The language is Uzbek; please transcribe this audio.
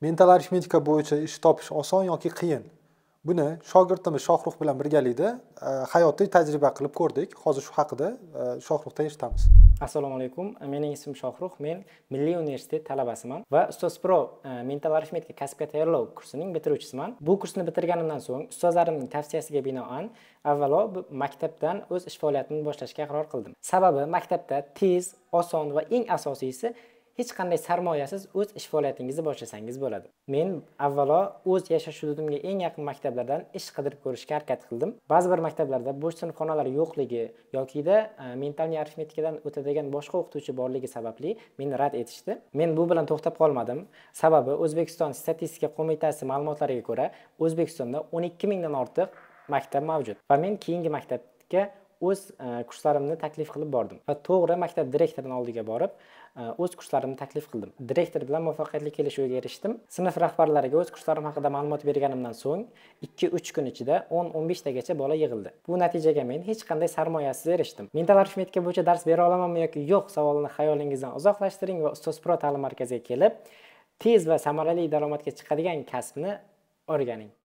Mental arifmetika bo'yicha ish topish oson yoki qiyin? Buni shogirdimiz Shohruh bilan birgalikda hayotiy tajriba qilib ko'rdik. Hozir shu haqida Shohruhdan eshitamiz. Assalomu alaykum. Mening ismim Shohruh. Men Milliy universitet talabasiman va Ustoz Pro mental arifmetika kasbga tayyorlov kursining bitiruvchisiman. Bu kursni bitirganimdan so'ng ustozlarimning tavsiyasiga binoan avvalo maktabdan o'z ish faoliyatimni boshlashga qaror qildim. Sababi maktabda tez, oson va eng asosiysi hech qanday sarmoyasiz o'z ish faoliyatingizni boshlasangiz bo'ladi. Men avvalo o'z yashash hududimga eng yaqin maktablardan ish qidirib ko'rishga harakat qildim. Ba'zi bir maktablarda bo'sh sinfxonalar yo'qligi yokida mental arifmetikadan o'tadigan boshqa o'qituvchi borligi sababli meni rad etishdi. Men bu bilan to'xtab qolmadim. Sababi O'zbekiston statistika qo'mitasi ma'lumotlariga ko'ra, O'zbekistonda 12 mingdan ortiq maktab mavjud va men keyingi maktabga o'z kurslarimni taklif qilib bordim va to'g'ri maktab direktorining oldiga borib o'z kurslarimni taklif qildim. Direktor bilan muvaffaqiyatli kelishuvga erishdim. Sinf rahbarlariga o'z kurslarim haqida ma'lumot berganimdan so'ng 2-3 kun ichida 10-15 tagacha bola yig'ildi. Bu natijaga men hech qanday sarmoyasiz erishdim. Mental arifmetika bo'yicha dars bera olamanmi yoki yo'q savolini xayolingizdan uzoqlashtiring va Ustoz Pro ta'lim markaziga kelib, tez va samarali daromadga chiqadigan kasbni o'rganing.